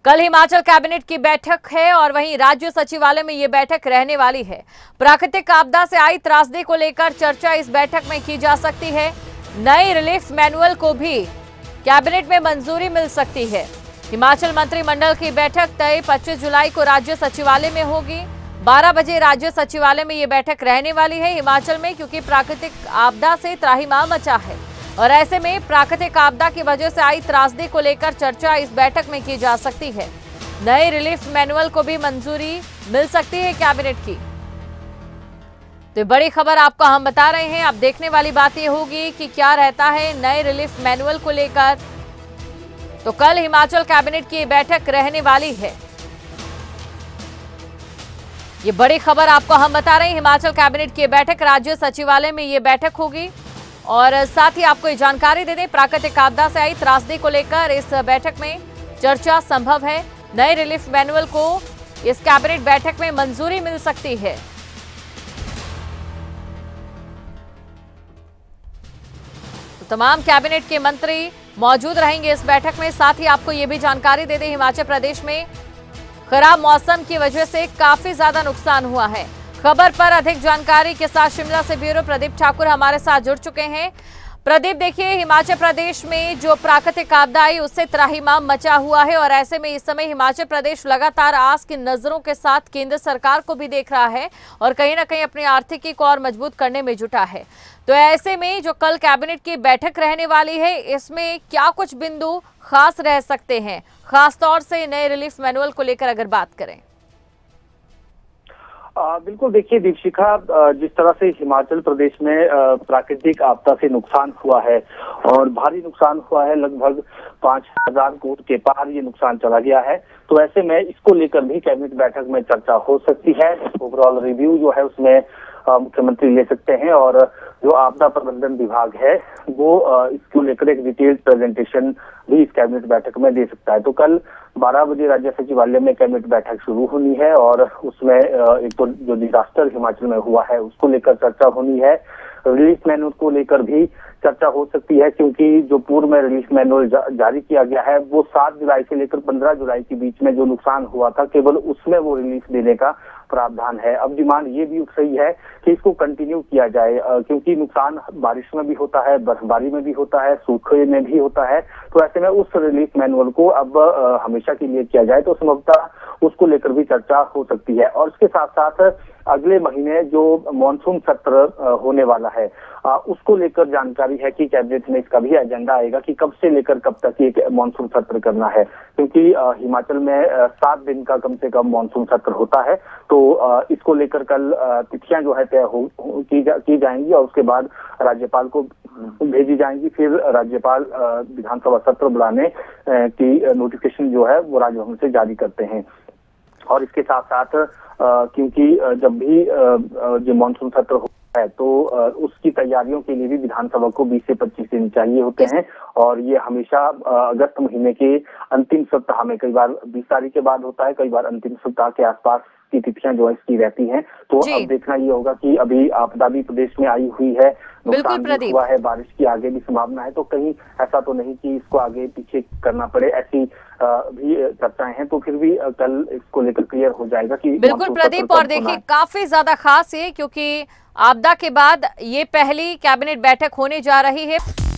कल हिमाचल कैबिनेट की बैठक है और वहीं राज्य सचिवालय में ये बैठक रहने वाली है। प्राकृतिक आपदा से आई त्रासदी को लेकर चर्चा इस बैठक में की जा सकती है। नए रिलीफ मैनुअल को भी कैबिनेट में मंजूरी मिल सकती है। हिमाचल मंत्रिमंडल की बैठक तय 25 जुलाई को राज्य सचिवालय में होगी। 12 बजे राज्य सचिवालय में ये बैठक रहने वाली है हिमाचल में, क्योंकि प्राकृतिक आपदा से त्राहिमाम मचा है और ऐसे में प्राकृतिक आपदा की वजह से आई त्रासदी को लेकर चर्चा इस बैठक में की जा सकती है। नए रिलीफ मैनुअल को भी मंजूरी मिल सकती है कैबिनेट की। तो बड़ी खबर आपको हम बता रहे हैं। अब देखने वाली बात यह होगी कि क्या रहता है नए रिलीफ मैनुअल को लेकर। तो कल हिमाचल कैबिनेट की बैठक रहने वाली है। ये बड़ी खबर आपको हम बता रहे हैं। हिमाचल कैबिनेट की बैठक राज्य सचिवालय में ये बैठक होगी और साथ ही आपको ये जानकारी दे दें, प्राकृतिक आपदा से आई त्रासदी को लेकर इस बैठक में चर्चा संभव है। नए रिलीफ मैनुअल को इस कैबिनेट बैठक में मंजूरी मिल सकती है। तो तमाम कैबिनेट के मंत्री मौजूद रहेंगे इस बैठक में। साथ ही आपको ये भी जानकारी दे दें, हिमाचल प्रदेश में खराब मौसम की वजह से काफी ज्यादा नुकसान हुआ है। खबर पर अधिक जानकारी के साथ शिमला से ब्यूरो प्रदीप ठाकुर हमारे साथ जुड़ चुके हैं। प्रदीप, देखिए हिमाचल प्रदेश में जो प्राकृतिक आपदा आई उससे त्राहिमाम मचा हुआ है और ऐसे में इस समय हिमाचल प्रदेश लगातार आस की नजरों के साथ केंद्र सरकार को भी देख रहा है और कहीं ना कहीं अपनी आर्थिकी को और मजबूत करने में जुटा है। तो ऐसे में जो कल कैबिनेट की बैठक रहने वाली है, इसमें क्या कुछ बिंदु खास रह सकते हैं, खासतौर से नए रिलीफ मैनुअल को लेकर अगर बात करें? बिल्कुल, देखिए दीपशिखा, जिस तरह से हिमाचल प्रदेश में प्राकृतिक आपदा से नुकसान हुआ है और भारी नुकसान हुआ है, लगभग 5,000 करोड़ के पार ये नुकसान चला गया है। तो ऐसे में इसको लेकर भी कैबिनेट बैठक में चर्चा हो सकती है। ओवरऑल रिव्यू जो है उसमें मुख्यमंत्री ले सकते हैं और जो आपदा प्रबंधन विभाग है वो इसको लेकर एक डिटेल्ड प्रेजेंटेशन भी इस कैबिनेट बैठक में दे सकता है। तो कल 12 बजे राज्य सचिवालय में कैबिनेट बैठक शुरू होनी है और उसमें एक तो जो डिजास्टर हिमाचल में हुआ है उसको लेकर चर्चा होनी है। रिलीफ मैनुअल को लेकर भी चर्चा हो सकती है, क्योंकि जो पूर्व में रिलीफ मैनुअल जारी किया गया है वो 7 जुलाई से लेकर 15 जुलाई के बीच में जो नुकसान हुआ था केवल उसमें वो रिलीफ देने का प्रावधान है। अब डिमांड ये भी उठ रही है कि इसको कंटिन्यू किया जाए, क्योंकि नुकसान बारिश में भी होता है, बर्फबारी में भी होता है, सूखे में भी होता है। तो ऐसे में उस रिलीफ मैनुअल को अब हमेशा के लिए किया जाए तो संभवतः उसको लेकर भी चर्चा हो सकती है। और इसके साथ साथ अगले महीने जो मॉनसून सत्र होने वाला है उसको लेकर जानकारी है कि कैबिनेट में इसका भी एजेंडा आएगा कि कब से लेकर कब तक ये मॉनसून सत्र करना है, क्योंकि हिमाचल में 7 दिन का कम से कम मॉनसून सत्र होता है। तो इसको लेकर कल तिथियां जो है तय की जाएंगी और उसके बाद राज्यपाल को भेजी जाएंगी। फिर राज्यपाल विधानसभा सत्र बुलाने की नोटिफिकेशन जो है वो राजभवन से जारी करते हैं। और इसके साथ साथ क्योंकि जब भी जो मॉनसून सत्र होता है तो उसकी तैयारियों के लिए भी विधानसभा को 20 से 25 दिन चाहिए होते हैं और ये हमेशा अगस्त महीने के अंतिम सप्ताह में, कई बार 20 तारीख के बाद होता है, कई बार अंतिम सप्ताह के आसपास की तिथियां जो है इसकी रहती हैं। तो अब देखना ये होगा कि अभी आपदा भी प्रदेश में आई हुई है, नुकसान भी हुआ है, बारिश की आगे भी संभावना है, तो कहीं ऐसा तो नहीं कि इसको आगे पीछे करना पड़े, ऐसी भी चर्चाएं हैं। तो फिर भी कल इसको लेकर क्लियर हो जाएगा कि बिल्कुल प्रदीप। और देखिए काफी ज्यादा खास है क्योंकि आपदा के बाद ये पहली कैबिनेट बैठक होने जा रही है।